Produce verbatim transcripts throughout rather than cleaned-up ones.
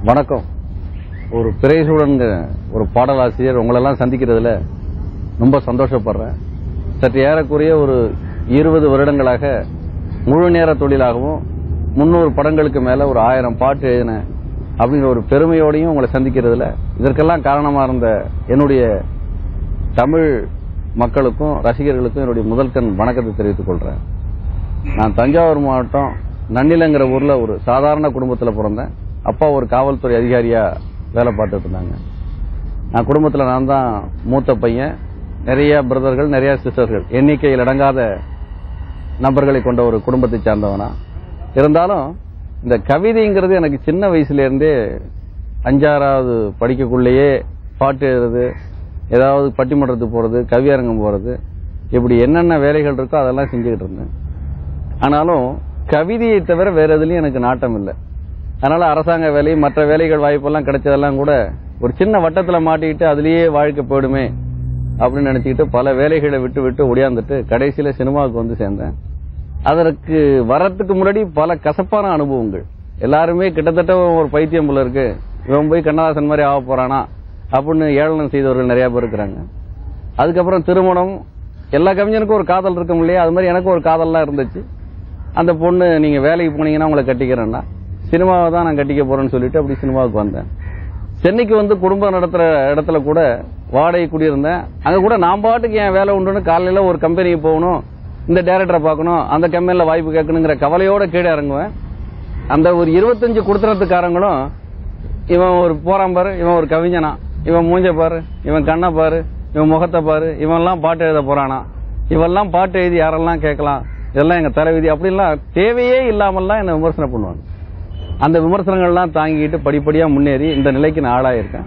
வணக்கம். ஒரு பிறைசூடன்கிற ஒரு பாடலாசிரியர் உங்களெல்லாம் சந்திக்கிறதுல ரொம்ப சந்தோஷப்படுறேன். சற்று ஏறக்குறைய ஒரு இருபது வருடங்களாக முழு நேர தொழிலாகவும் முன்னூறு படங்களுக்கு மேல ஒரு ஆயிரம் பாட்டு எழுதின அப்படிங்கிற ஒரு பெருமையோடையும் உங்களை சந்திக்கிறதுல இதற்கெல்லாம் காரணமா இருந்த என்னுடைய தமிழ் மக்களுக்கும் ரசிகர்களுக்கும் என்னுடைய முதல் கண் வணக்கத்தை தெரிவித்துக் கொள்றேன். நான் தஞ்சாவூர் மாவட்டம் நன்னிலங்கிற ஊர்ல ஒரு சாதாரண குடும்பத்தில் பிறந்தேன். அப்பா ஒரு காவல்துறை அதிகாரியா வேலை பார்த்துட்டு இருந்தாங்க. நான் குடும்பத்தில் நான் தான் மூத்த பையன். நிறைய பிரதர்கள், நிறைய சிஸ்டர்கள், எண்ணிக்கையில் அடங்காத நபர்களை கொண்ட ஒரு குடும்பத்தை சார்ந்தவனா இருந்தாலும் இந்த கவிதைங்கிறது எனக்கு சின்ன வயசுல இருந்தே அஞ்சாறாவது படிக்கக்குள்ளேயே பாட்டு எழுதுறது, ஏதாவது பட்டிமன்றத்துக்கு போறது, கவியரங்கம் போறது, இப்படி என்னென்ன வேலைகள் இருக்கோ அதெல்லாம் செஞ்சுக்கிட்டு இருந்தேன். ஆனாலும் கவிதையை தவிர வேற எதுலயும் எனக்கு நாட்டம் இல்லை. அதனால அரசாங்க வேலை, மற்ற வேலைகள் வாய்ப்பெல்லாம் கிடைச்சதெல்லாம் கூட ஒரு சின்ன வட்டத்துல மாட்டிக்கிட்டு அதுலயே வாழ்க்கை போயிடுமே அப்படின்னு நினைச்சுக்கிட்டு பல வேலைகளை விட்டு விட்டு ஒடியாந்துட்டு கடைசியில சினிமாவுக்கு வந்து சேர்ந்தேன். அதற்கு வரத்துக்கு முன்னாடி பல கசப்பான அனுபவங்கள். எல்லாருமே கிட்டத்தட்ட ஒரு பைத்தியம் போல இருக்கு, இவன் போய் கண்ணதாசன் மாதிரி ஆக போறானா அப்படின்னு ஏளனம் செய்தவர்கள் நிறைய பேர் இருக்கிறாங்க. அதுக்கப்புறம் திருமணம், எல்லா கவிஞனுக்கும் ஒரு காதல் இருக்கும் இல்லையா, அது மாதிரி எனக்கு ஒரு காதல்லாம் இருந்துச்சு. அந்த பொண்ணு நீங்க வேலைக்கு போனீங்கன்னா உங்களை கட்டிக்கிறேன்னா, சினிமாவை தான் நான் கட்டிக்க போறேன்னு சொல்லிட்டு அப்படி சினிமாவுக்கு வந்தேன். சென்னைக்கு வந்து குடும்பம் நடத்துற இடத்துல கூட வாடகை குடியிருந்தேன். அங்க கூட நான் பாட்டுக்கு என் வேலை உண்டுன்னு காலையில ஒரு கம்பெனிக்கு போகணும், இந்த டைரக்டரை பார்க்கணும், அந்த கம்பெனில வாய்ப்பு கேட்கணுங்கிற கவலையோட கீழே இறங்குவேன். அந்த ஒரு இருபத்தஞ்சு குடுத்தனத்துக்காரங்களும் இவன் ஒரு போறான் பாரு, இவன் ஒரு கவிஞனா, இவன் மூஞ்ச பாரு, இவன் கண்ணை பாரு, இவன் முகத்தை பாரு, இவன்லாம் பாட்டு எழுத போறானா, இவெல்லாம் பாட்டு எழுதி யாரெல்லாம் கேட்கலாம், இதெல்லாம் எங்க தலைவிதி அப்படின்லாம் தேவையே இல்லாமல்லாம் என்ன விமர்சனம் பண்ணுவாங்க. அந்த விமர்சனங்கள்லாம் தாங்கிட்டு படிப்படியா முன்னேறி இந்த நிலைக்கு நான் ஆளாயிருக்கேன்.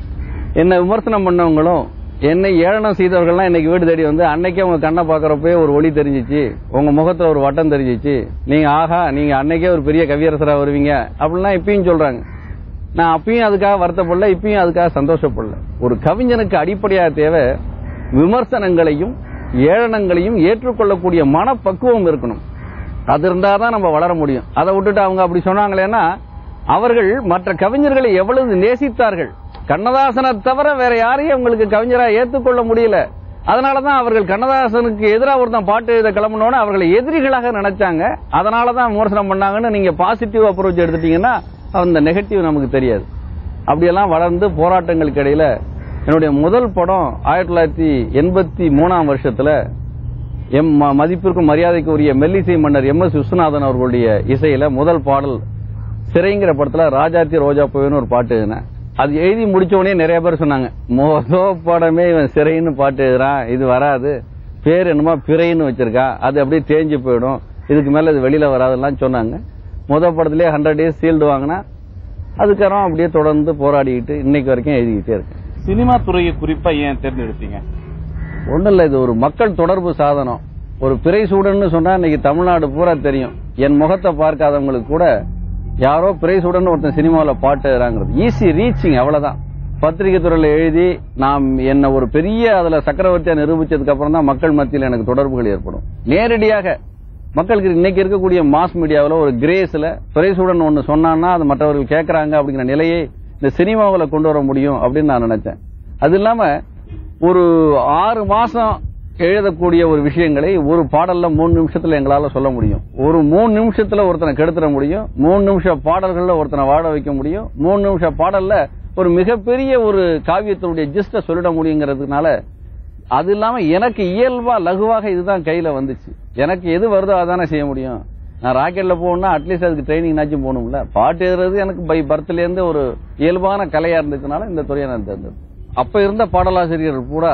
என்ன விமர்சனம் பண்ணவங்களும் என்னை ஏளனம் செய்தவர்கள்லாம் இன்னைக்கு வீடு தேடி வந்து, அன்னைக்கே உங்க கண்ணை பாக்குறப்பே ஒரு ஒளி தெரிஞ்சிச்சு, உங்க முகத்துல ஒரு வட்டம் தெரிஞ்சிச்சு, நீங்க ஆஹா நீங்க அன்னைக்கே ஒரு பெரிய கவியரசரா வருவீங்க அப்படின்லாம் இப்பயும் சொல்றாங்க. நான் அப்பயும் அதுக்காக வருத்தப்படல, இப்பயும் அதுக்காக சந்தோஷப்படல. ஒரு கவிஞனுக்கு அடிப்படையா தேவை விமர்சனங்களையும் ஏளனங்களையும் ஏற்றுக்கொள்ளக்கூடிய மனப்பக்குவம் இருக்கணும். அது இருந்தாதான் நம்ம வளர முடியும். அதை விட்டுட்டு அவங்க அப்படி சொன்னாங்களேன்னா, அவர்கள் மற்ற கவிஞர்களை எவ்வளவு நேசித்தார்கள். கண்ணதாசனை தவிர வேற யாரையும் அவங்களுக்கு கவிஞரா ஏற்றுக்கொள்ள முடியல. அதனாலதான் அவர்கள் கண்ணதாசனுக்கு எதிராக ஒருத்தன் பாட்டு எழுத கிளம்பினோன்னு அவர்களை எதிரிகளாக நினைச்சாங்க. அதனாலதான் விமர்சனம் பண்ணாங்கன்னு நீங்க பாசிட்டிவ் அப்ரோச் எடுத்துட்டீங்கன்னா அந்த நெகட்டிவ் நமக்கு தெரியாது. அப்படியெல்லாம் வளர்ந்து போராட்டங்களுக்கு இடையில என்னுடைய முதல் படம் ஆயிரத்தி தொள்ளாயிரத்தி எண்பத்தி மூணாம் வருஷத்துல எம் மதிப்பிற்கும் மரியாதைக்கு உரிய மெல்லிசை மன்னர் எம் எஸ் விஸ்வநாதன் அவர்களுடைய இசையில முதல் பாடல் சிறைங்கிற படத்துல ராஜாத்தி ரோஜா பூவேன்னு ஒரு பாட்டு எழுதினேன். அது எழுதி முடிச்ச உடனே நிறைய பேர் சொன்னாங்க, முதல் படமே இவன் சிறைன்னு பாட்டு எழுதுறான், இது வராது, பேர் என்னமா பிறைன்னு வச்சிருக்கா, அது அப்படியே தேஞ்சு போயிடும், இதுக்கு மேல இது வெளியில வராதுலாம் சொன்னாங்க. முதல் படத்திலேயே ஹண்ட்ரட் டேஸ் சீல்டு வாங்கினா அதுக்கப்புறம் அப்படியே தொடர்ந்து போராடிக்கிட்டு இன்னைக்கு வரைக்கும் எழுதிக்கிட்டே இருக்கேன். சினிமா துறையை குறிப்பா ஏன் தேர்ந்தெடுத்தீங்க? ஒன்றும் இல்லை, இது ஒரு மக்கள் தொடர்பு சாதனம். ஒரு பிறைசூடன்னு சொன்னா இன்னைக்கு தமிழ்நாடு பூரா தெரியும். என் முகத்தை பார்க்காதவங்களுக்கு கூட யாரோ பிறைசூடன் ஒருத்தன் சினிமாவில் பாட்டு எழுதுறாங்கிறது ஈஸி ரீச்சிங், அவ்வளவுதான். பத்திரிகை துறையில எழுதி நாம் என்ன ஒரு பெரிய அதுல சக்கரவர்த்தியா நிரூபிச்சதுக்கு அப்புறம் தான் மக்கள் மத்தியில் எனக்கு தொடர்புகள் ஏற்படும். நேரடியாக மக்களுக்கு இன்னைக்கு இருக்கக்கூடிய மாஸ் மீடியாவில் ஒரு கிரேஸ்ல பிறைசூடன் ஒன்னு சொன்னான்னா அது மற்றவர்கள் கேட்கறாங்க அப்படிங்கிற நிலையை இந்த சினிமாவில் கொண்டு வர முடியும் அப்படின்னு நான் நினைச்சேன். அது இல்லாம ஒரு ஆறு மாசம் எழுதக்கூடிய ஒரு விஷயங்களை ஒரு பாடல்ல மூணு நிமிஷத்துல எங்களால சொல்ல முடியும். ஒரு மூணு நிமிஷத்துல ஒருத்தனை கெடுத்துட முடியும், மூணு நிமிஷம் பாடல்கள்ல ஒருத்தனை வாழ வைக்க முடியும், மூணு நிமிஷம் பாடல்ல ஒரு மிகப்பெரிய ஒரு காவியத்தினுடைய ஜிஸ்ட சொல்லிட முடியுங்கிறதுனால, அது இல்லாம எனக்கு இயல்பா லகுவாக இதுதான் கையில வந்துச்சு. எனக்கு எது வருதோ அதானே செய்ய முடியும். நான் ராக்கெட்ல போகணும்னா அட்லீஸ்ட் அதுக்கு ட்ரைனிங் நாச்சும் போகணும்ல. பாட்டு எழுதுறது எனக்கு பை பர்த்ல இருந்து ஒரு இயல்பான கலையா இருந்ததுனால இந்த துறையை நான் தேர்ந்தது. அப்ப இருந்த பாடலாசிரியர்கள் கூட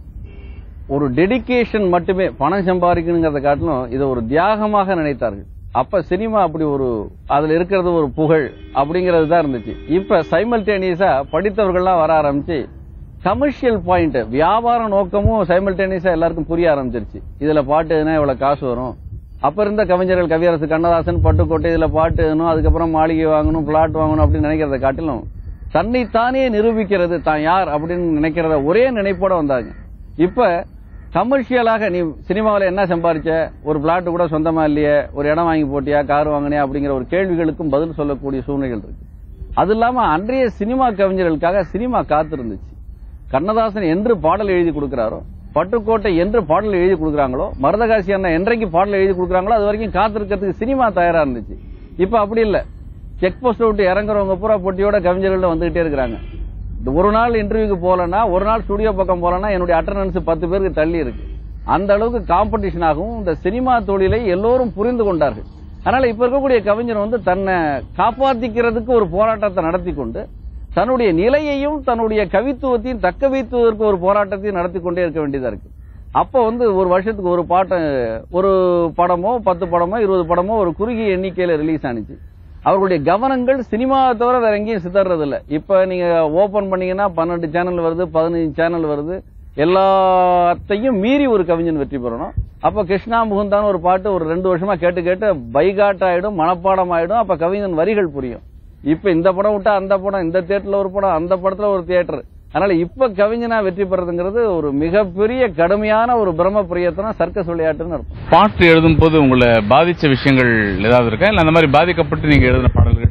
ஒரு டெடிகேஷன் மட்டுமே, பணம் சம்பாதிக்கணுங்கிறத காட்டிலும் இதை ஒரு தியாகமாக நினைத்தார்கள். அப்ப சினிமா அப்படி ஒரு அதுல இருக்கிறது ஒரு புகழ் அப்படிங்கிறது தான் இருந்துச்சு. இப்ப சைமல்டேனியஸா படித்தவர்கள்லாம் வர ஆரம்பிச்சு கமர்ஷியல் பாயிண்ட், வியாபார நோக்கமும் சைமல்டேனியஸா எல்லாருக்கும் புரிய ஆரம்பிச்சிருச்சு. இதுல பாட்டு எதுனா இவ்வளவு காசு வரும். அப்ப இருந்த கவிஞர்கள் கவியரசு கண்ணதாசன், பட்டுக்கோட்டை, இதுல பாட்டு எழுதணும், அதுக்கப்புறம் மாளிகை வாங்கணும், பிளாட் வாங்கணும் அப்படின்னு நினைக்கிறத காட்டிலும் தன்னைத்தானே நிரூபிக்கிறது, தான் யார் அப்படின்னு நினைக்கிறத ஒரே நினைப்போட வந்தாங்க. இப்ப கமர்ஷியலாக நீ சினிமாவில் என்ன சம்பாதிச்ச, ஒரு பிளாட் கூட சொந்தமா இல்லையே, ஒரு இடம் வாங்கி போட்டியா, கார் வாங்கினியா அப்படிங்கிற ஒரு கேள்விகளுக்கும் பதில் சொல்லக்கூடிய சூழ்நிலைகள் இருக்கு. அது இல்லாம அன்றைய சினிமா கவிஞர்களுக்காக சினிமா காத்திருந்துச்சு. கண்ணதாசன் என்று பாடல் எழுதி கொடுக்கிறாரோ, பட்டுக்கோட்டை என்று பாடல் எழுதி கொடுக்குறாங்களோ, மருதகாசி அண்ணா என்றைக்கு பாடல் எழுதி கொடுக்குறாங்களோ அது வரைக்கும் காத்திருக்கிறதுக்கு சினிமா தயாரா இருந்துச்சு. இப்ப அப்படி இல்ல. செக் போஸ்ட் விட்டு இறங்குறவங்க பூரா பொட்டியோட கவிஞர்கள் வந்துகிட்டே இருக்கிறாங்க. ஒரு நாள் இன்டர்வியூக்கு போலன்னா, ஒரு நாள் ஸ்டுடியோ பக்கம் போலன்னா என்னுடைய அட்டண்டன்ஸ் பத்து பேருக்கு தள்ளி இருக்கு. அந்த அளவுக்கு காம்படிஷன் ஆகும். இந்த சினிமா தொழிலை எல்லோரும் புரிந்து கொண்டார்கள். அதனால இப்ப இருக்கக்கூடிய கவிஞர் வந்து தன்னை காப்பாற்றிக்கிறதுக்கு ஒரு போராட்டத்தை நடத்தி கொண்டு தன்னுடைய நிலையையும் தன்னுடைய கவித்துவத்தையும் தக்க வைத்துவதற்கு ஒரு போராட்டத்தையும் நடத்தி கொண்டே இருக்க வேண்டியதா இருக்கு. அப்ப வந்து ஒரு வருஷத்துக்கு ஒரு பாட்டு, ஒரு படமோ பத்து படமோ இருபது படமோ ஒரு குறுகிய எண்ணிக்கையில ரிலீஸ் ஆனிச்சு. அவர்களுடைய கவனங்கள் சினிமாவை தவிர வேற எங்கேயும் சிதறது இல்ல. இப்ப நீங்க ஓபன் பண்ணீங்கன்னா பன்னெண்டு சேனல் வருது, பதினஞ்சு சேனல் வருது. எல்லாத்தையும் மீறி ஒரு கவிஞன் வெற்றி பெறணும். அப்ப கிருஷ்ணா முகுந்தான் ஒரு பாட்டு ஒரு ரெண்டு வருஷமா கேட்டு கேட்டு பைகாட் ஆயிடும், மனப்பாடம் ஆயிடும். அப்ப கவிஞன் வரிகள் புரியும். இப்ப இந்த படம் விட்டா அந்த படம், இந்த தியேட்டர்ல ஒரு படம், அந்த படத்துல ஒரு தியேட்டர். அதனால இப்ப கவிஞனா வெற்றி பெறதுங்கிறது ஒரு மிகப்பெரிய கடுமையான ஒரு பிரம்ம பிரியத்தனம், சர்க்கஸ் விளையாட்டுன்னு இருக்கும். பாட்டு எழுதும் போது உங்களை பாதிச்ச விஷயங்கள் ஏதாவது இருக்கா, இல்ல அந்த மாதிரி பாதிக்கப்பட்டு நீங்க எழுதின பாடல்கள்?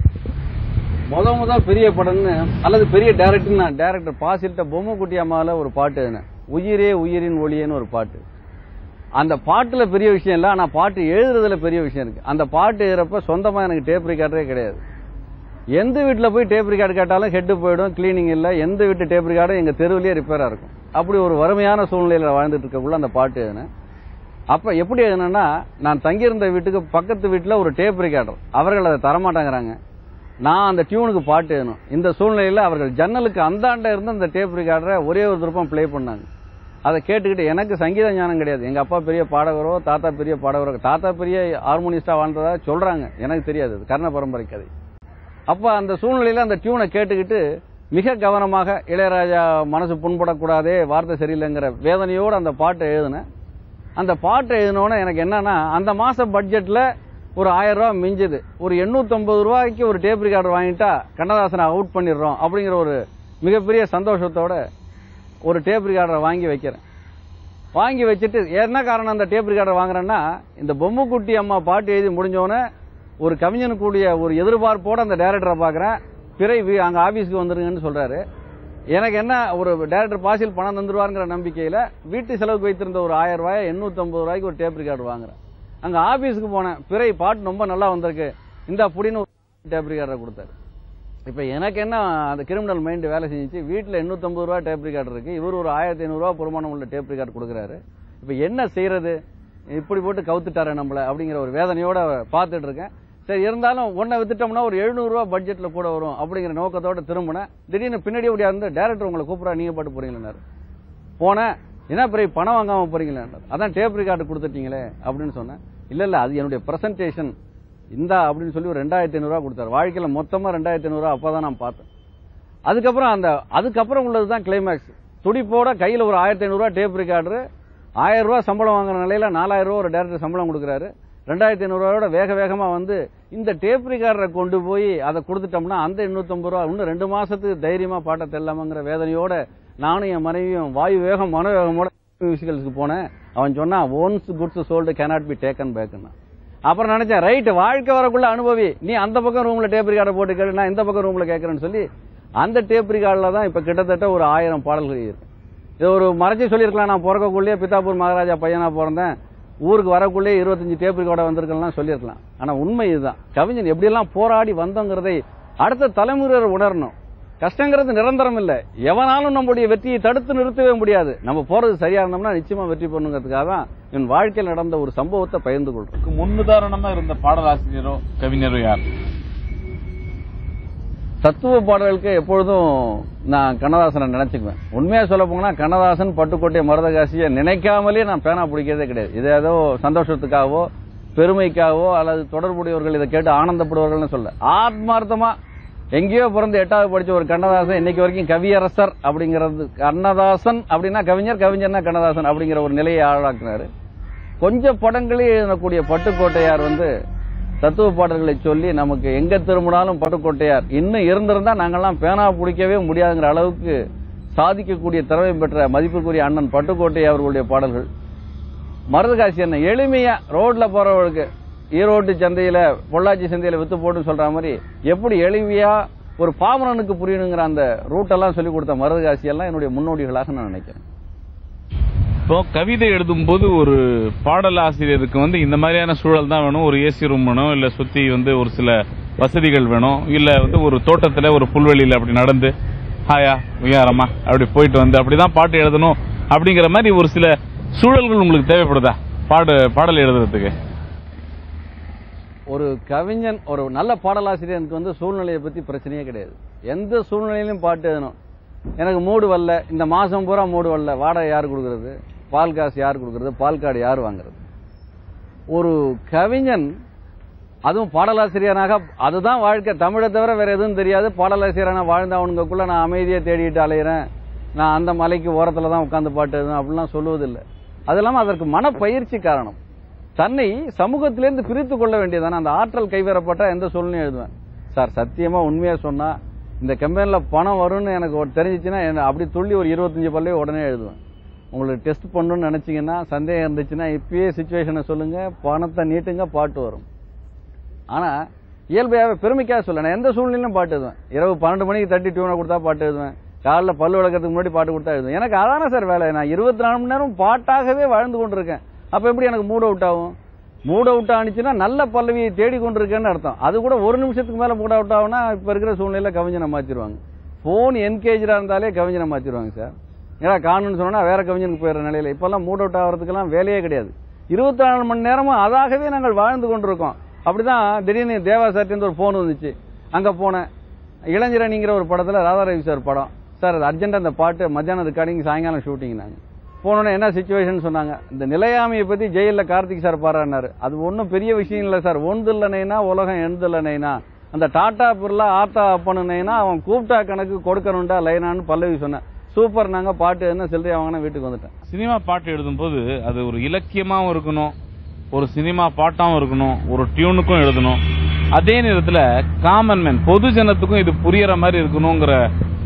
முத முத பெரிய படம்னு அல்லது பெரிய டைரக்டர், நான் டைரக்டர் பாசிட்ட பொம்மை குட்டி அம்மால ஒரு பாட்டு எழுதினேன். உயிரே உயிரின் ஒளியேன்னு ஒரு பாட்டு. அந்த பாட்டுல பெரிய விஷயம் இல்ல, ஆனா பாட்டு எழுதுறதுல பெரிய விஷயம் இருக்கு. அந்த பாட்டு எழுதுறப்ப சொந்தமா எனக்கு டேப் ரெக்கார்டரே கிடையாது. எந்த வீட்டுல போய் டேப் ரெக்கார்டு கேட்டாலும் ஹெட் போயிடும், கிளீனிங் இல்ல. எந்த வீட்டு டேப் ரெக்கார்டும் எங்க தெருவிலேயே ரிப்பேரா இருக்கும். அப்படி ஒரு வறுமையான சூழ்நிலையில வாழ்ந்துட்டு இருக்கக்குள்ள அந்த பாட்டு எழுதினேன். அப்ப எப்படி எழுதினா, நான் தங்கியிருந்த வீட்டுக்கு பக்கத்து வீட்டுல ஒரு டேப் ரெக்கார்டர், அவர்கள் அதை தரமாட்டாங்கிறாங்க. நான் அந்த டியூனுக்கு பாட்டு எழுதணும். இந்த சூழ்நிலையில அவர்கள் ஜன்னலுக்கு அந்தாண்ட இருந்து அந்த டேப் ரெக்கார்டரை ஒரே ஒரு திருப்பம் பிளே பண்ணாங்க. அதை கேட்டுக்கிட்டு, எனக்கு சங்கீத ஞானம் கிடையாது. எங்க அப்பா பெரிய பாடகரோ, தாத்தா பெரிய பாடகரோ, தாத்தா பெரிய ஹார்மோனிஸ்டா வாழ்ந்ததா சொல்றாங்க, எனக்கு தெரியாது, கர்ண பரம்பரை கதை. அப்ப அந்த சூழ்நிலையில அந்த டியூனை கேட்டுக்கிட்டு மிக கவனமாக, இளையராஜா மனசு புண்படக்கூடாதே, வார்த்தை சரியில்லைங்கிற வேதனையோடு அந்த பாட்டை எழுதினேன். அந்த பாட்டை எழுதினோன்னு எனக்கு என்னன்னா, அந்த மாச பட்ஜெட்ல ஒரு ஆயிரம் ரூபாய் மிஞ்சுது. ஒரு எண்ணூத்தி ஐம்பது ரூபாய்க்கு ஒரு டேப் ரெக்கார்டர் வாங்கிட்டா கண்ணதாசனை அவுட் பண்ணிடுறோம் அப்படிங்கிற ஒரு மிகப்பெரிய சந்தோஷத்தோட ஒரு டேப் ரெக்கார்டரை வாங்கி வைக்கிறேன். வாங்கி வச்சுட்டு என்ன காரணம் அந்த டேப் ரெக்கார்டர் வாங்குறேன்னா, இந்த பொம்மை குட்டி அம்மா பாட்டு எழுதி முடிஞ்சோடனே ஒரு கவிஞனுக்குரிய ஒரு எதிர்பார்ப்போட அந்த டைரக்டரை பாக்குறேன். பிறை அங்க ஆபீஸ்க்கு வந்துருங்கன்னு சொல்றாரு. எனக்கு என்ன, ஒரு டைரக்டர் பாசில் பணம் தந்துருவாருங்கிற நம்பிக்கையில வீட்டு செலவுக்கு வைத்திருந்த ஒரு ஆயிரம் ரூபாய் எண்ணூத்தி ஐம்பது ரூபாய்க்கு ஒரு டேப் ரெக்கார்டர் வாங்குறேன். அங்க ஆபீஸ்க்கு போனேன். பிறை பாட்டு ரொம்ப நல்லா வந்திருக்கு, இந்த அப்படின்னு ஒரு டேப் ரெக்கார்டரை கொடுத்தாரு. இப்ப எனக்கு என்ன, அந்த கிரிமினல் மைண்ட் வேலை செஞ்சிச்சு. வீட்டுல எண்ணூத்தி ஐம்பது ரூபாய் டேப் ரெக்கார்டர் இருக்கு, இவர் ஒரு ஆயிரத்தி ஐநூறு ரூபாய் பெருமானம் உள்ள டேப் ரெக்கார்டு கொடுக்குறாரு. இப்ப என்ன செய்யறது, இப்படி போட்டு கவுத்துட்டாரு நம்மள அப்படிங்கிற ஒரு வேதனையோட பாத்துட்டு இருக்கேன். சரி, இருந்தாலும் ஒன்ன வித்துட்டோம்னா ஒரு எழுநூறு ரூபாய் பட்ஜெட்ல கூட வரும் அப்படிங்கிற நோக்கத்தோட திரும்பினேன். திடீர்னு பின்னாடி ஓடியா இருந்து டைரக்டர் உங்களை கூப்பிடா, நீங்க பாட்டு போறீங்களா போனேன். என்ன பெரிய பணம் வாங்காம போறீங்களா, அதான் டேப் ரெக்கார்டு கொடுத்துட்டீங்களே அப்படின்னு சொன்னேன். இல்ல இல்ல, அது என்னுடைய பிரசன்டேஷன் இந்தா அப்படின்னு சொல்லி ஒரு ரெண்டாயிரத்தி ஐநூறு ரூபாய் கொடுத்தாரு. வாழ்க்கையில மொத்தமா ரெண்டாயிரத்தி ஐநூறு ரூபாய் அப்பதான் நான் பார்த்தேன். அதுக்கப்புறம் அந்த அதுக்கப்புறம் உள்ளதுதான் கிளைமேக்ஸ். துடிப்போட கையில ஒரு ஆயிரத்தி ஐநூறு ரூபாய் டேப் ரெக்கார்டர், ஆயிரம் ரூபாய் சம்பளம் வாங்குற நிலையில நாலாயிரம் ரூபாய் ஒரு டைரக்டர் சம்பளம் கொடுக்குறாரு. ரெண்டாயிரத்தி ஐநூறு ரூபாயோட வேக வேகமா வந்து இந்த டேப் ரெக்கார்டரை கொண்டு போய் அதை கொடுத்துட்டோம்னா அந்த எண்ணூத்தி ஐம்பது ரூபாய் இன்னும் ரெண்டு மாசத்துக்கு தைரியமா பாட்ட தெரியலாமங்கிற வேதனையோட நானும் என் மனைவியும் வாயு வேகம் மனோவேகமோட மியூசிக்கல்ஸ்க்கு போனேன். அவன் சொன்னா, once goods sold cannot be taken பேக்னா. அப்புறம் நினைச்சேன், ரைட், வாழ்க்கை வரக்குள்ள அனுபவி, நீ அந்த பக்கம் ரூம்ல டேப் ரெக்கார்டர் போட்டு கேளு, நான் இந்த பக்கம் ரூம்ல கேட்கறேன்னு சொல்லி அந்த டேப் ரெக்கார்ட்ல தான் இப்ப கிட்டத்தட்ட ஒரு ஆயிரம் பாடல்கள் இருக்கு. இது ஒரு மறைச்சி சொல்லியிருக்கலாம், நான் பிறக்கக்குள்ளேயே பித்தாப்பூர் மகாராஜா பையனா பிறந்தேன், ஊருக்கு வரக்குள்ளே இருபத்தஞ்சு டேப் ரெக்கார்டை வந்திருக்கலாம் சொல்லியிருக்கலாம். ஆனா உண்மை இதுதான். கவிஞன் எப்படியெல்லாம் போராடி வந்தோங்கிறதை அடுத்த தலைமுறையினர் உணரணும். கஷ்டங்கிறது நிரந்தரம் இல்ல, எவனாலும் நம்முடைய வெற்றியை தடுத்து நிறுத்தவே முடியாது. நம்ம போறது சரியா இருந்தோம்னா நிச்சயமா வெற்றி பண்ணுங்கிறதுக்காக தான் என் வாழ்க்கையில் நடந்த ஒரு சம்பவத்தை பகிர்ந்து கொள்றேன். முன்னுதாரணமா இருந்த பாடலாசிரியரோ கவிஞரோ யார்? தத்துவ பாடல்களுக்கு எப்பொழுதும் நான் கண்ணதாசனை நினைச்சுக்குவேன். உண்மையா சொல்ல போனா கண்ணதாசன், பட்டுக்கோட்டை, மருதகாசியை நினைக்காமலே நான் பேனா பிடிக்கிறதே கிடையாது. இது ஏதோ சந்தோஷத்துக்காகவோ பெருமைக்காகவோ அல்லது தொடர்புடையவர்கள் இதை கேட்டு ஆனந்தப்படுவார்கள்னு சொல்ல, ஆத்மார்த்தமா எங்கேயோ பிறந்து எட்டாவது படிச்ச ஒரு கண்ணதாசன் இன்னைக்கு வரைக்கும் கவியரசர் அப்படிங்கிறது, கண்ணதாசன் அப்படின்னா கவிஞர், கவிஞர்னா கண்ணதாசன் அப்படிங்கிற ஒரு நிலையை ஆளாக்குனாரு. கொஞ்சம் படங்களே எழுதக்கூடிய பட்டுக்கோட்டையார் வந்து தத்துவ பாடல்களை சொல்லி நமக்கு எங்க திரும்பினாலும் பட்டுக்கோட்டையார் இன்னும் இருந்திருந்தா நாங்கெல்லாம் பேனா பிடிக்கவே முடியாதுங்கிற அளவுக்கு சாதிக்கக்கூடிய திறமை பெற்ற மதிப்புக்குரிய அண்ணன் பட்டுக்கோட்டை அவர்களுடைய பாடல்கள். மருதகாசி அண்ணன் எளிமையா ரோட்ல போறவர்களுக்கு ஈரோட்டு சந்தையில பொள்ளாச்சி சந்தையில வித்து போட்டு சொல்ற மாதிரி எப்படி எளிமையா ஒரு பாமரனுக்கு புரியணுங்கிற அந்த ரூட்டெல்லாம் சொல்லிக் கொடுத்த மருதகாசி எல்லாம் என்னுடைய முன்னோடிகளாக நான் நினைக்கிறேன். இப்போ கவிதை எழுதும் போது ஒரு பாடல் ஆசிரியருக்கு வந்து இந்த மாதிரியான சூழல் தான் வேணும், ஒரு ஏசி ரூம் வேணும், இல்ல சுத்தி வந்து ஒரு சில வசதிகள் வேணும், இல்ல வந்து ஒரு தோட்டத்துல ஒரு புல்வெளியில அப்படி நடந்து ஹாயா உயாரமா அப்படி போயிட்டு வந்து அப்படிதான் பாட்டு எழுதணும் அப்படிங்கிற மாதிரி ஒரு சில சூழல்கள் உங்களுக்கு தேவைப்படுதா பாடு பாடல் எழுதுறதுக்கு? ஒரு கவிஞன், ஒரு நல்ல பாடலாசிரியருக்கு வந்து சூழ்நிலையை பத்தி பிரச்சனையே கிடையாது. எந்த சூழ்நிலையிலும் பாட்டு எழுதணும். எனக்கு மூடு வரல, இந்த மாசம் பூரா மூடு வரல, வாடகை யார் கொடுக்கறது, பால் காசு யார் கொடுக்கறது, பால் கார்டு யார் வாங்குறது? ஒரு கவிஞன், அதுவும் பாடலாசிரியராக, அதுதான் வாழ்க்கை. தமிழை தவிர வேற எதுவும் தெரியாது. பாடலாசிரியரான வாழ்ந்தவனுக்குள்ள நான் அமைதியை தேடிட்டு அலையிறேன், நான் அந்த மலைக்கு ஓரத்துல தான் உட்காந்து பாட்டு எழுதுவேன் அப்படிலாம் சொல்லுவதில்லை. அது இல்லாம அதற்கு மனப்பயிற்சி காரணம். தன்னை சமூகத்திலிருந்து பிரித்து கொள்ள வேண்டியதான அந்த ஆற்றல் கைவரப்பட்ட எந்த சூழ்நிலையும் எழுதுவேன். சார் சத்தியமா உண்மையா சொன்னா இந்த கம்பெனில பணம் வரும்னு எனக்கு தெரிஞ்சிச்சுன்னா அப்படி துள்ளி ஒரு இருபத்தஞ்சு பல்லையே உடனே எழுதுவேன். உங்களுக்கு டெஸ்ட் பண்ணணும்னு நினைச்சீங்கன்னா, சந்தேகம் இருந்துச்சுன்னா இப்பயே சிச்சுவேஷனை சொல்லுங்க, பணத்தை நீட்டுங்க, பாட்டு வரும். ஆனா இயல்பையாவே பெருமைக்காக சொல்ல, நான் எந்த சூழ்நிலையிலும் பாட்டு எழுதுவேன். இரவு பன்னெண்டு மணிக்கு தட்டி டியூனை கொடுத்தா பாட்டு எழுதுவேன், காலைல பல்லு விளக்கிறதுக்கு முன்னாடி பாட்டு கொடுத்தா எழுதுவேன். எனக்கு அதான சார் வேலை. நான் இருபத்தி நாலு மணி நேரம் பாட்டாகவே வாழ்ந்து கொண்டிருக்கேன். அப்ப எப்படி எனக்கு மூட் அவுட் ஆகும்? மூட் அவுட் ஆனிச்சுன்னா நல்ல பல்லவியை தேடி கொண்டிருக்கேன்னு அர்த்தம். அது கூட ஒரு நிமிஷத்துக்கு மேல மூட் அவுட் ஆகுனா இப்ப இருக்கிற சூழ்நிலையில கவிஞனை மாத்திருவாங்க. போன் என்கேஜா இருந்தாலே கவிஞனை மாத்திருவாங்க சார். ஏன்னா காணுன்னு சொன்னா வேற கவிஞனுக்கு போயிடுற நிலையில இப்பெல்லாம் மூட் அவுட் ஆகிறதுக்கெல்லாம் வேலையே கிடையாது. இருபத்தி நாலு மணி நேரமும் அதாகவே நாங்கள் வாழ்ந்து கொண்டிருக்கோம். அப்படிதான் திடீர்னு தேவா சார்ட்டு ஒரு போன் வந்துச்சு. அங்க போனேன். இளைஞரணிங்கிற ஒரு படத்துல ராதாரவி சார் படம். சார் அது அர்ஜென்ட், அந்த பாட்டு மத்தியானம் ரெக்கார்டிங், சாயங்காலம் ஷூட்டிங். நாங்க போனோன்னே என்ன சிச்சுவேஷன் சொன்னாங்க. இந்த நிலையாமையை பத்தி ஜெயில கார்த்திக் சார் பாடுறாரு. அது ஒன்னும் பெரிய விஷயம் இல்ல சார். ஒன்றுலனைனா உலகம் எழுந்துலனைனா, அந்த டாடா பிர்லா ஆத்தா அப்பனுனா அவன் கூப்பிட்டா கணக்கு கொடுக்கணும்டா லைனான்னு பல்லவி சொன்னேன். சூப்பர், நாங்க பாட்டு என்ன சில்லறையா வாங்கினா வீட்டுக்கு வந்துட்டேன். சினிமா பாட்டு எழுதும் போது அது ஒரு இலக்கியமாவும் இருக்கணும், ஒரு சினிமா பாட்டாவும் இருக்கணும், ஒரு டியூனுக்கும் எழுதணும். அதே நேரத்துல காமன் மேன், பொது ஜனத்துக்கும் இது புரியற மாதிரி இருக்கணுங்கிற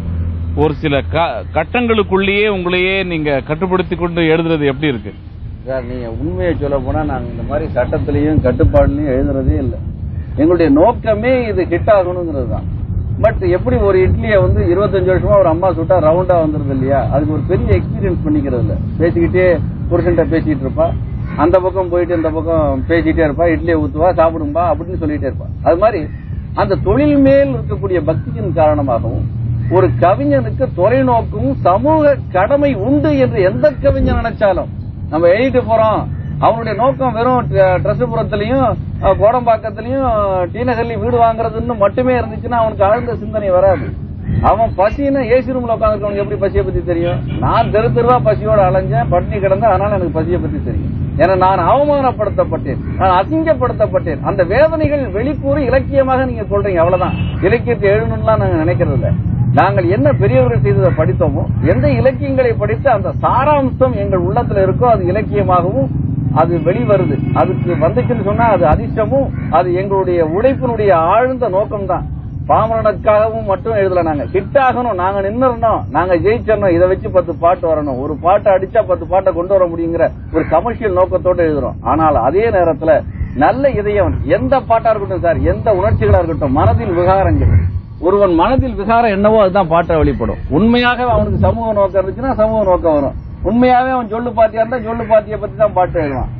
ஒரு சில கட்டங்களுக்குள்ளேயே உங்களையே நீங்க கட்டுப்படுத்தி கொண்டு எழுதுறது எப்படி இருக்கு சார்? நீங்க உண்மையை சொல்ல போனா நாங்க இந்த மாதிரி சட்டத்திலையும் கட்டுப்பாடுலையும் எழுதுறதே இல்லை. எங்களுடைய நோக்கமே இது ஹிட் ஆகணுங்கிறது தான். பட் எப்படி ஒரு இட்லியை வந்து இருபத்தஞ்சு வருஷமா ஒரு அம்மா சுட்டா ரவுண்டா வந்துருது இல்லையா, அதுக்கு ஒரு பெரிய எக்ஸ்பீரியன்ஸ் பண்ணிக்கிறது இல்ல. பேசிக்கிட்டே புருஷன்ட்ட பேசிட்டு இருப்பா, அந்த பக்கம் போயிட்டு இந்த பக்கம் பேசிட்டே இருப்பா, இட்லியை ஊத்துவா, சாப்பிடும்பா அப்படின்னு சொல்லிட்டே இருப்பா. அது மாதிரி அந்த தொழில் மேல் இருக்கக்கூடிய பக்தியின் காரணமாகவும் ஒரு கவிஞனுக்கு தொலைநோக்கும் சமூக கடமை உண்டு என்று எந்த கவிஞன் நினைச்சாலும், நம்ம எழுதிட்டு போறோம், அவனுடைய நோக்கம் வெறும் ட்ரெஸ்புரத்திலையும் கோடம்பாக்கத்திலையும் டி நகர்லயும் வீடு வாங்குறதுன்னு மட்டுமே இருந்துச்சுன்னா அவனுக்கு ஆழ்ந்த சிந்தனை வராது. அவன் பசின்னு ஏசி ரூம்ல உட்காந்துருக்கவனுக்கு எப்படி பசியை பத்தி தெரியும்? நான் தெரு தெருவா பசியோட அலைஞ்சேன், பட்டினி கிடந்தேன், அதனால எனக்கு பசியை பத்தி தெரியும். ஏன்னா நான் அவமானப்படுத்தப்பட்டேன், நான் அசிங்கப்படுத்தப்பட்டேன். அந்த வேதனைகள் வெளிக்கூறி இலக்கியமாக நீங்க சொல்றீங்க, அவ்வளவுதான். இலக்கியத்தை எழுதணும்லாம் நாங்க நினைக்கிறது இல்லை. நாங்கள் என்ன பெரியவர்கள் செய்ததை படித்தோமோ, எந்த இலக்கியங்களை படித்து அந்த சாராம்சம் எங்கள் உள்ளத்துல இருக்கோ அது இலக்கியமாகவும் அது வெளிவருது. அதுக்கு வந்துச்சுன்னு சொன்னா அது அதிர்ஷ்டமும், அது எங்களுடைய உழைப்பினுடைய ஆழ்ந்த நோக்கம் தான். பாமரனுக்காகவும் மட்டும் எழுதல. நாங்க ஹிட் ஆகணும், நாங்க நின்னுறணும், நாங்க ஜெயிச்சிடணும், இதை வச்சு பத்து பாட்டு வரணும், ஒரு பாட்டை அடிச்சா பத்து பாட்டை கொண்டு வர முடியுங்கிற ஒரு கமர்ஷியல் நோக்கத்தோடு எழுதுறோம். ஆனால் அதே நேரத்துல நல்ல இதயம், எந்த பாட்டா இருக்கட்டும் சார், எந்த உணர்ச்சிகளா இருக்கட்டும், மனதில் விகாரங்கள், ஒருவன் மனதில் விகாரம் என்னவோ அதுதான் பாட்டை வெளிப்படும். உண்மையாக அவனுக்கு சமூக நோக்கம் இருந்துச்சுன்னா சமூக நோக்கம் வரும். உண்மையாவே அவன் சொல்லு பாத்தியா இருந்தா சொல்லு பாத்தியை பத்தி தான் பாட்டு எழுதுவான்.